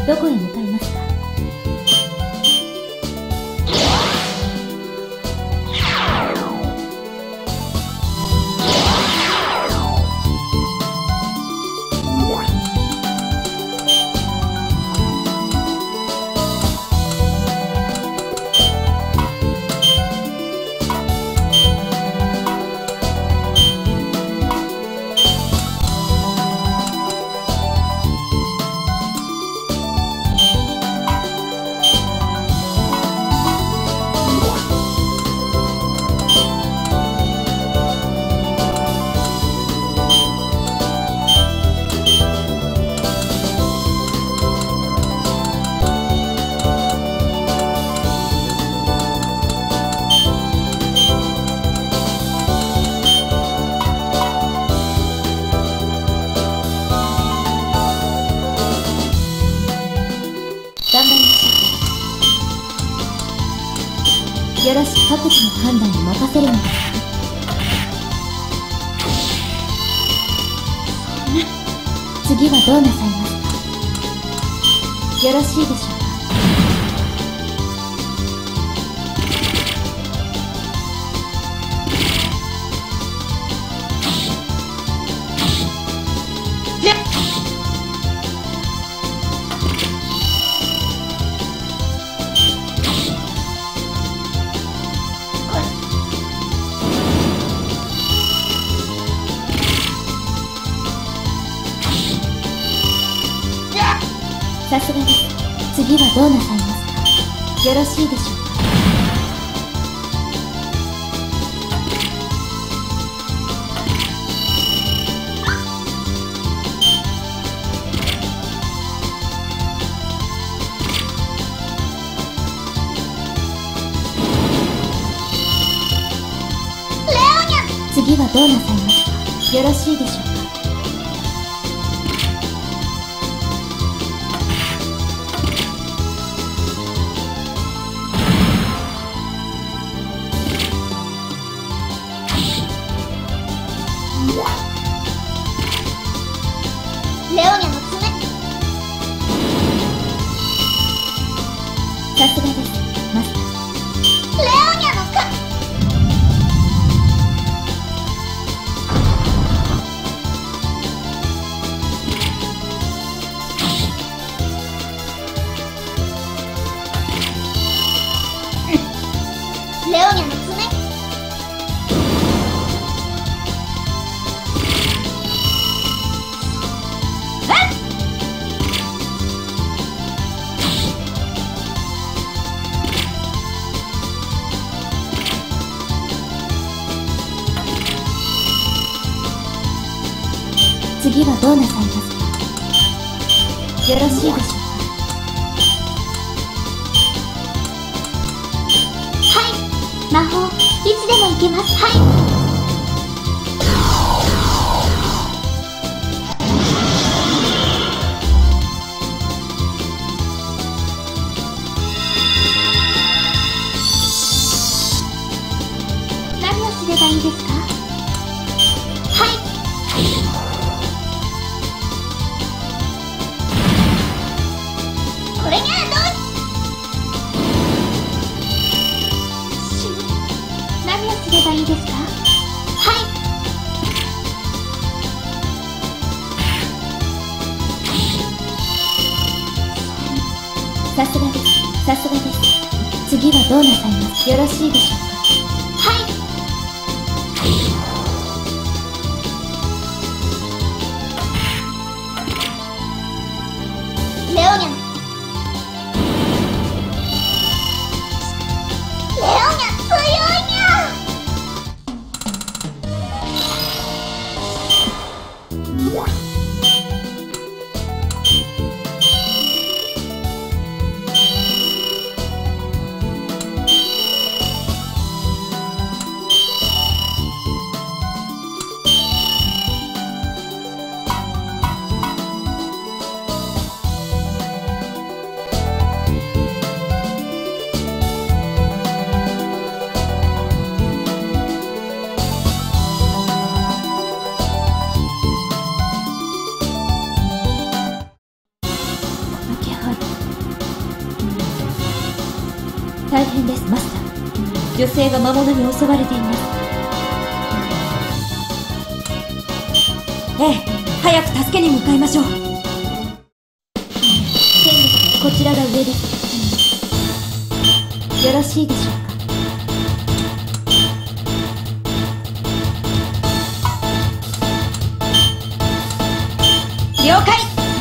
どこへ向かいますか？頑張りましょう。よろしく各自の判断に任せるのです。次はどうなさいますか？よろしいでしょうか？さすがです。次はどうなさいますか？よろしいでしょうか？次はどうなさいますか？よろしいでしょうか？ レオニャの爪。 さすがです、マスター。 レオニャのか。レオニャの爪。 次はどうなさいますか？よろしいでしょうか？ はい、魔法いつでも行けます。はい。何をすればいいですか？はい。これにゃどう？何をすればいいですか？はい。 さすがです。さすがです。次はどうなさいますよろしいでしょうか？ はい。レオニャの。レオニャ強いにゃ。 大変です、マスター。女性が魔物に襲われています。ええ、早く助けに向かいましょう。戦力はこちらが上です。よろしいでしょうか。了解。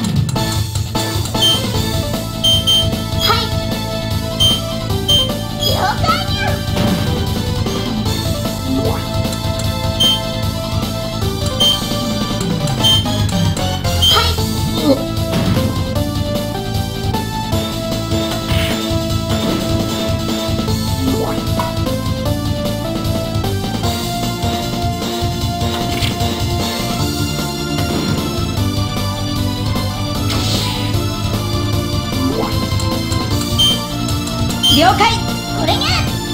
了解。これにゃ。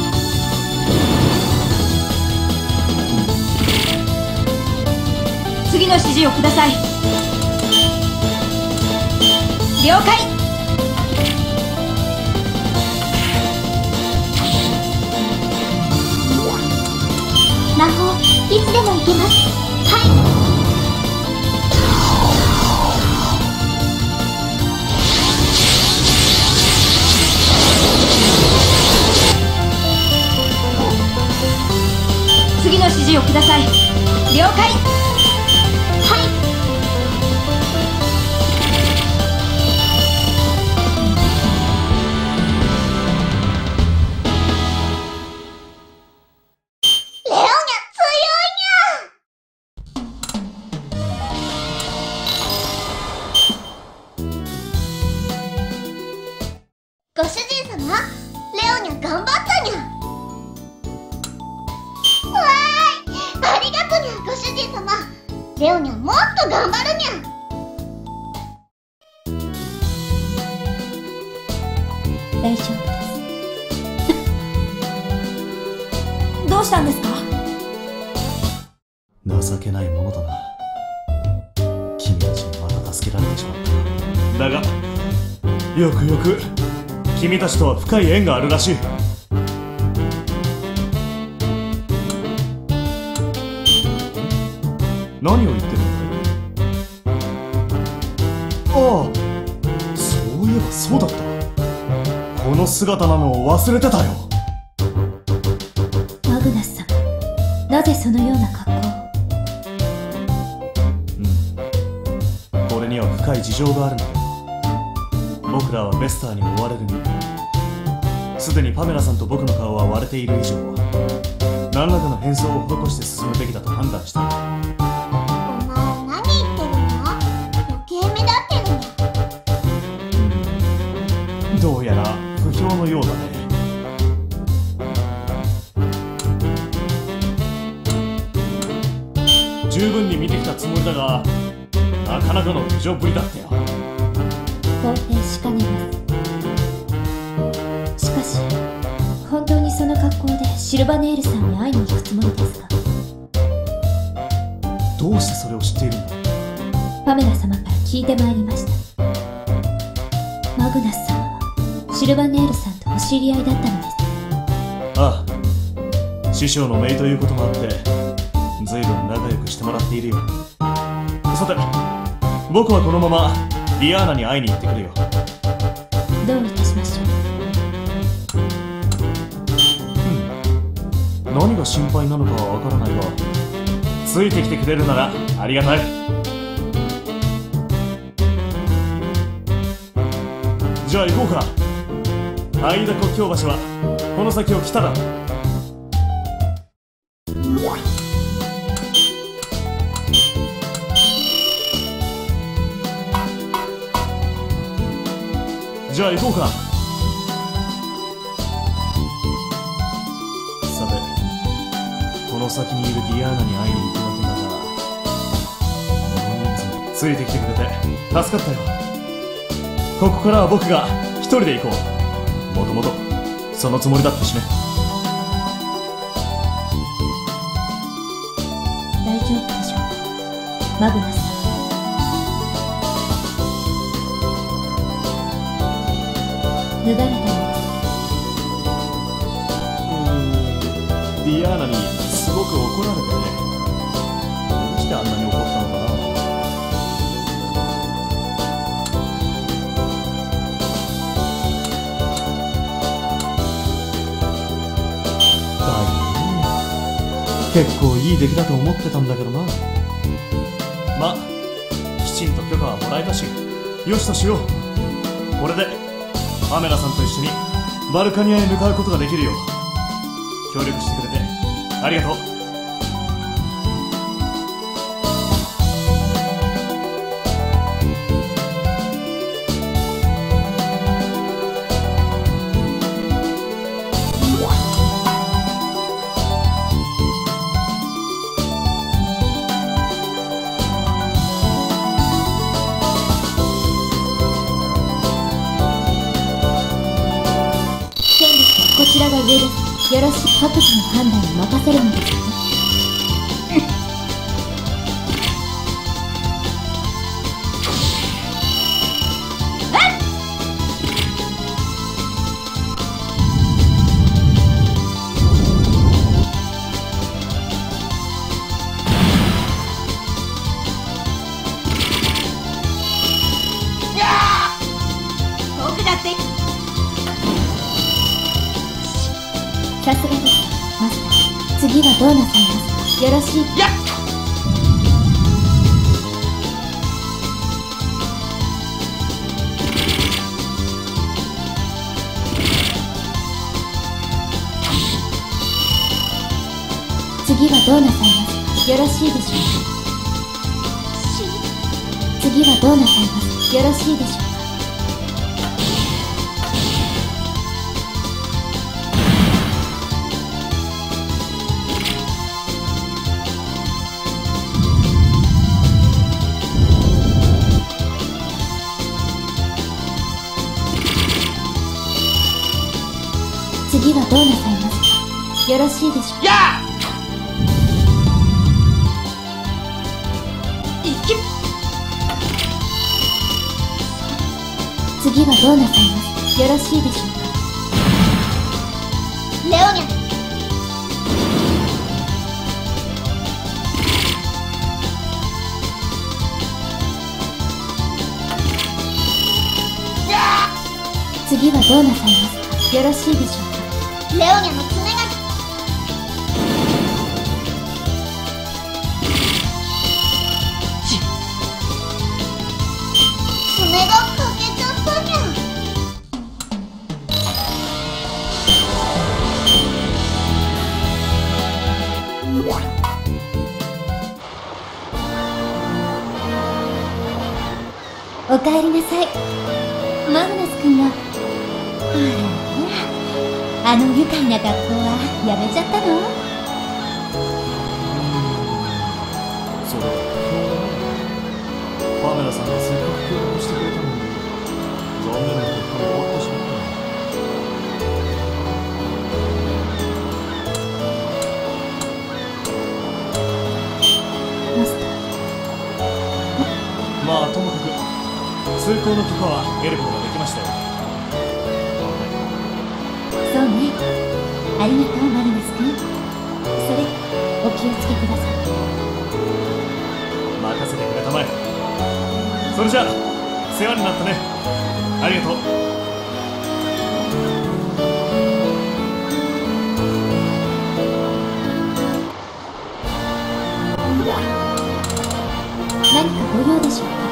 次の指示をください。了解。 魔法いつでも行けます。はい。 次の指示をください。了解。 はい。レオニャ強いにゃ。ご主人様、レオニャ頑張ったにゃ。ありがとにゃ、ご主人様。レオニャもっと頑張るにゃ。 大丈夫です。どうしたんですか？ 情けないものだな。君たちにまた助けられてしまった。だがよくよく君たちとは深い縁があるらしい。何を言ってるんだい？ああ、そういえばそうだった。この姿なのを忘れてたよ。 マグナス様、なぜそのような格好を？ これには深い事情があるんだけど、僕らはベスターに追われるに、すでにパメラさんと僕の顔は割れている以上、何らかの変装を施して進むべきだと判断した。どうやら不評のようだね。十分に見てきたつもりだが、なかなかの不条ぶりだったよ。 肯定しかねます。しかし本当にその格好でシルバネールさんに会いに行くつもりですか？ どうしてそれを知っているんだ？ パメラ様から聞いてまいりました。マグナス様はシルバネールさんとお知り合いだったのです。 ああ、師匠の姪ということもあってずいぶん仲良くしてもらっているよ。さて、僕はこのままディアーナに会いに行ってくるよ。 どういたしましょう。何が心配なのかはわからないが、ついてきてくれるならありがたい。じゃあ行こうか。アイダ国境橋はこの先を来たら。じゃあ行こうか。さて、この先にいるディアーナに会いに行くわけだが、ついてきてくれて助かったよ。ここからは僕が一人で行こう。もともとそのつもりだったしね。 大丈夫でしょうか、マグナスさん。脱がれたのです。 ディアーナにすごく怒られてね。どうしてあんなに怒ったのかな。結構いい出来だと思ってたんだけどな。ま、きちんと許可はもらえたし、よしとしよう。これでパメラさんと一緒にバルカニアへ向かうことができるよ。協力してくれてありがとう。 こちらが上です。よろしく。各自の判断に任せるのですね。 僕だって。 さすがです、マスター。次はどうなさいますか。よろしい。 やっ次はどうなさいますか。よろしいでしょうか。次はどうなさいます。よろしいでしょうか。次はどうなさいますか。よろしいでしょうか。 やあ次はどうなさいますか。よろしいでしょうか。 レオニャ。 次はどうなさいますか。よろしいでしょうか。 レオニャの爪が爪が欠けちゃったにゃ。 おかえりなさい。マグナス君は。ほらほら、あの愉快な学校はやめちゃったの？ そうだ、パメラさんがせっかく協力してくれたのに、残念な結果が終わってしまった。 マスター。 まあともかく通行の許可は得ることができましたよ。 そうね。ありがとう、マグナス君。それ、お気をつけください。 任せてくれたまえ。それじゃあ世話になったね。ありがとう。 何かご用でしょうか。